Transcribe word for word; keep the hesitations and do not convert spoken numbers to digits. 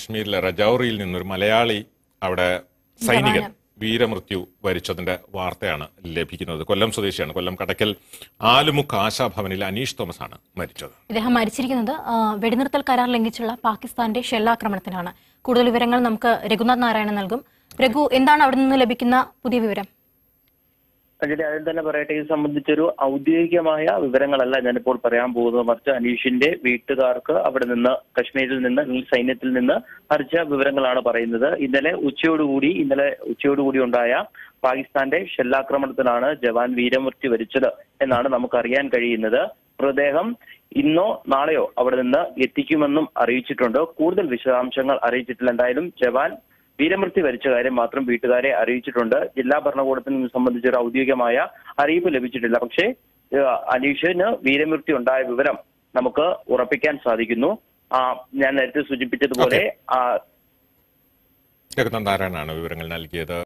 കശ്മീരിലെ രജൌറിയിൽ നിന്നൊരു മലയാളി അവിടെ സൈനികൻ വീരമൃത്യു വരിച്ചതിന്റെ വാർത്തയാണ് ലഭിക്കുന്നത്. കൊല്ലം സ്വദേശിയാണ്. കൊല്ലം കടക്കൽ ആലുമുക്ക് ആശാഭവനിൽ അനീഷ് തോമസ് ആണ് മരിച്ചത്. ഇദ്ദേഹം മരിച്ചിരിക്കുന്നത് വെടിനിർത്തൽ കരാർ ലംഘിച്ചുള്ള പാകിസ്ഥാന്റെ ഷെല്ലാക്രമണത്തിലാണ്. കൂടുതൽ വിവരങ്ങൾ നമുക്ക് രഘുനാഥ് നാരായണൻ നൽകും. രഘു, എന്താണ് അവിടെ നിന്ന് ലഭിക്കുന്ന പുതിയ വിവരം? അഞ്ജലി, ആദ്യം തന്നെ പറയട്ടെ, ഇത് സംബന്ധിച്ചൊരു ഔദ്യോഗികമായ വിവരങ്ങളല്ല ഞാനിപ്പോൾ പറയാൻ പോകുന്നത്. മറിച്ച് അനീഷിന്റെ വീട്ടുകാർക്ക് അവിടെ നിന്ന് കശ്മീരിൽ നിന്ന് സൈന്യത്തിൽ നിന്ന് അറിയിച്ച വിവരങ്ങളാണ് പറയുന്നത്. ഇന്നലെ ഉച്ചയോടുകൂടി ഇന്നലെ ഉച്ചയോടുകൂടി ഉണ്ടായ പാകിസ്ഥാന്റെ ഷെല്ലാക്രമണത്തിലാണ് ജവാൻ വീരമൃത്യു വരിച്ചത് എന്നാണ് നമുക്ക് അറിയാൻ കഴിയുന്നത്. മൃതദേഹം ഇന്നോ നാളെയോ അവിടെ നിന്ന് എത്തിക്കുമെന്നും അറിയിച്ചിട്ടുണ്ട്. കൂടുതൽ വിശദാംശങ്ങൾ അറിയിച്ചിട്ടില്ല. എന്തായാലും ജവാൻ വീരമൃത്യു വരിച്ച കാര്യം മാത്രം വീട്ടുകാരെ അറിയിച്ചിട്ടുണ്ട്. ജില്ലാ ഭരണകൂടത്തിൽ നിന്ന് സംബന്ധിച്ചൊരു ഔദ്യോഗികമായ അറിയിപ്പ് ലഭിച്ചിട്ടില്ല. പക്ഷേ അനീഷിന് വീരമൃത്യു ഉണ്ടായ വിവരം നമുക്ക് ഉറപ്പിക്കാൻ സാധിക്കുന്നു. ഞാൻ നേരത്തെ സൂചിപ്പിച്ചതുപോലെ നാരായണനാണ് വിവരങ്ങൾ നൽകിയത്.